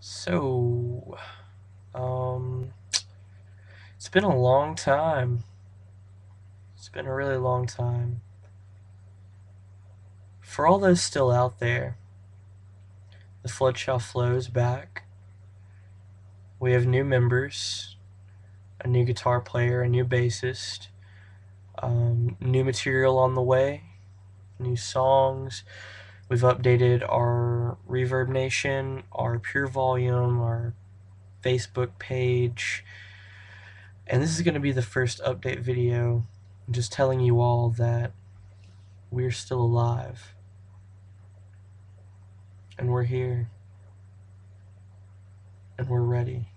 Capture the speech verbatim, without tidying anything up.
So, um, it's been a long time. It's been a really long time. For all those still out there, the Flood Shall Flow is back. We have new members, a new guitar player, a new bassist, um, new material on the way, new songs. We've updated our Reverb Nation, our Pure Volume, our Facebook page, and this is going to be the first update video. I'm just telling you all that we're still alive. And we're here. And we're ready.